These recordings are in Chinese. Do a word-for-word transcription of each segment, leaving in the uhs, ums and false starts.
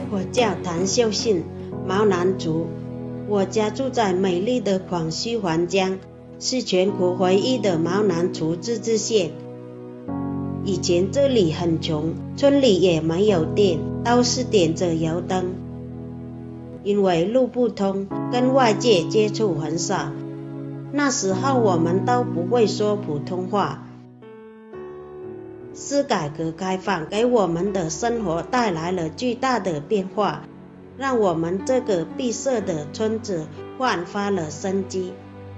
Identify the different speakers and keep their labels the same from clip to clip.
Speaker 1: 我叫谭秀信，毛南族。我家住在美丽的广西环江，是全国唯一的毛南族自治县。以前这里很穷，村里也没有电，都是点着油灯。因为路不通，跟外界接触很少。那时候我们都不会说普通话。是改革开放给我们的生活带来了巨大的变化，让我们这个闭塞的村子焕发了生机。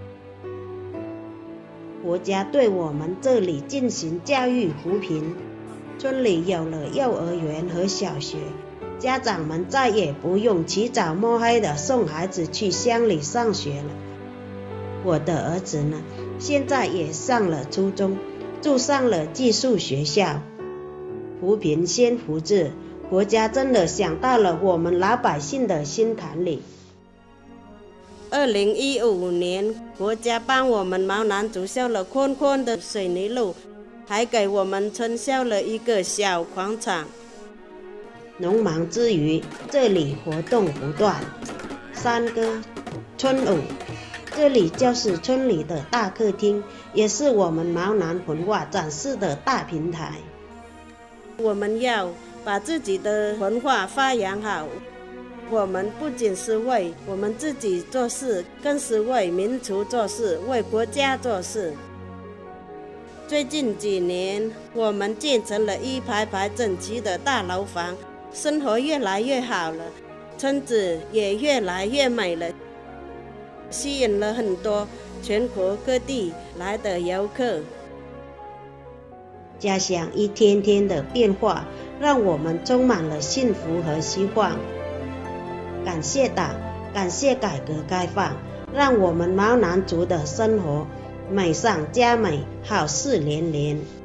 Speaker 1: 国家对我们这里进行教育扶贫，村里有了幼儿园和小学，家长们再也不用起早摸黑的送孩子去乡里上学了。我的儿子呢，现在也上了初中，住上了寄宿学校。扶贫先扶志，国家真的想到了我们老百姓的心坎里。二零一五年，国家帮我们毛南族修了宽宽的水泥路，还给我们村修了一个小广场。农忙之余，这里活动不断，山歌、村舞，这里就是村里的大客厅，也是我们毛南文化展示的大平台。我们要把自己的文化发扬好，我们不仅是为我们自己做事，更是为民族做事，为国家做事。最近几年，我们建成了一排排整齐的大楼房，生活越来越好了，村子也越来越美了，吸引了很多全国各地来的游客。家乡一天天的变化，让我们充满了幸福和希望。感谢党，感谢改革开放，让我们毛南族的生活美上加美，好事连连。